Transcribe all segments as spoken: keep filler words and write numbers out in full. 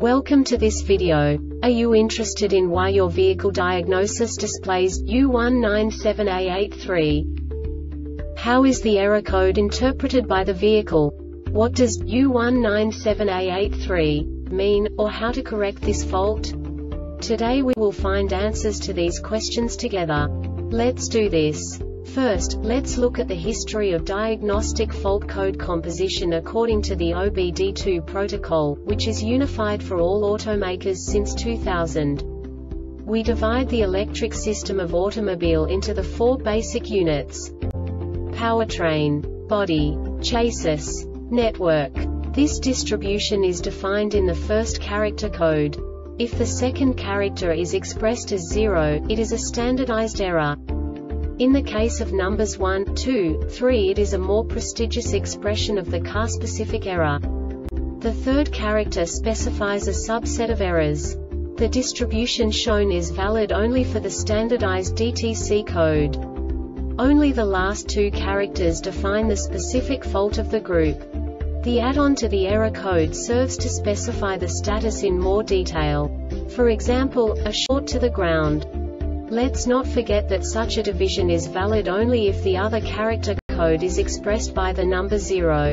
Welcome to this video. Are you interested in why your vehicle diagnosis displays U one nine seven A eight three? How is the error code interpreted by the vehicle? What does U one nine seven A eight three mean, or how to correct this fault? Today we will find answers to these questions together. Let's do this. First, let's look at the history of diagnostic fault code composition according to the O B D two protocol, which is unified for all automakers since two thousand. We divide the electric system of automobile into the four basic units: powertrain, body, chassis, network. This distribution is defined in the first character code. If the second character is expressed as zero, it is a standardized error. In the case of numbers one, two, three, it is a more prestigious expression of the car-specific error. The third character specifies a subset of errors. The distribution shown is valid only for the standardized D T C code. Only the last two characters define the specific fault of the group. The add-on to the error code serves to specify the status in more detail. For example, a short to the ground. Let's not forget that such a division is valid only if the other character code is expressed by the number zero.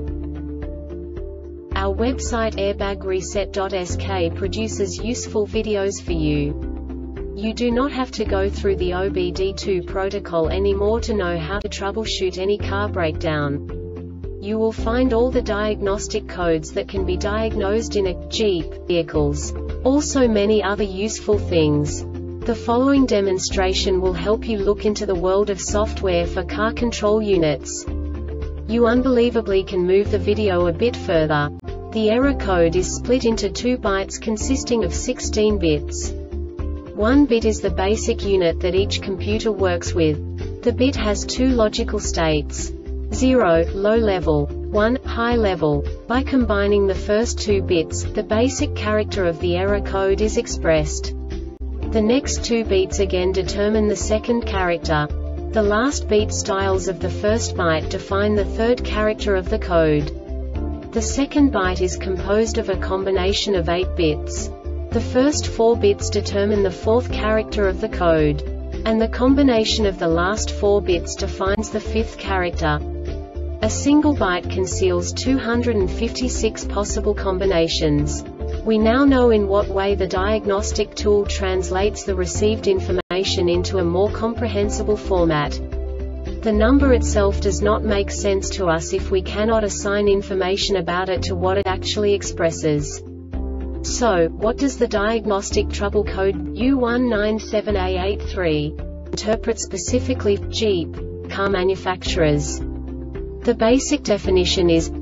Our website airbag reset dot S K produces useful videos for you. You do not have to go through the O B D two protocol anymore to know how to troubleshoot any car breakdown. You will find all the diagnostic codes that can be diagnosed in a Jeep vehicles. Also many other useful things. The following demonstration will help you look into the world of software for car control units. You unbelievably can move the video a bit further. The error code is split into two bytes consisting of sixteen bits. One bit is the basic unit that each computer works with. The bit has two logical states: zero, low level, one, high level. By combining the first two bits, the basic character of the error code is expressed. The next two beats again determine the second character. The last beat styles of the first byte define the third character of the code. The second byte is composed of a combination of eight bits. The first four bits determine the fourth character of the code. And the combination of the last four bits defines the fifth character. A single byte conceals two hundred fifty-six possible combinations. We now know in what way the diagnostic tool translates the received information into a more comprehensible format. The number itself does not make sense to us if we cannot assign information about it to what it actually expresses. So, what does the diagnostic trouble code U one nine seven A eight three interpret specifically for Jeep car manufacturers? The basic definition is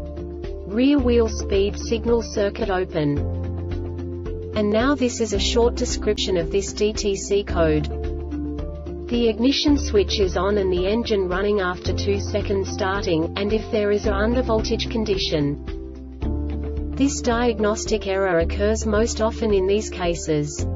rear wheel speed signal circuit open. And now this is a short description of this D T C code. The ignition switch is on and the engine running after two seconds starting, and if there is a undervoltage condition. This diagnostic error occurs most often in these cases.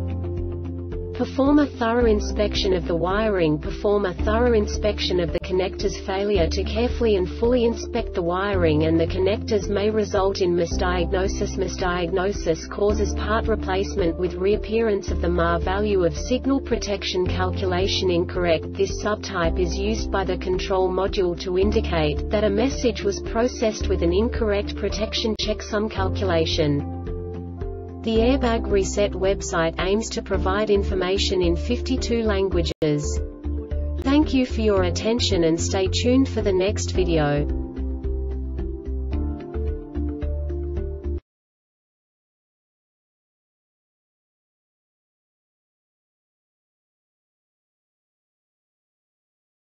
Perform a thorough inspection of the wiring. Perform a thorough inspection of the connectors. Failure to carefully and fully inspect the wiring and the connectors may result in misdiagnosis. Misdiagnosis causes part replacement with reappearance of the M A R value of signal protection calculation incorrect. This subtype is used by the control module to indicate that a message was processed with an incorrect protection checksum calculation. The Airbag Reset website aims to provide information in fifty-two languages. Thank you for your attention and stay tuned for the next video.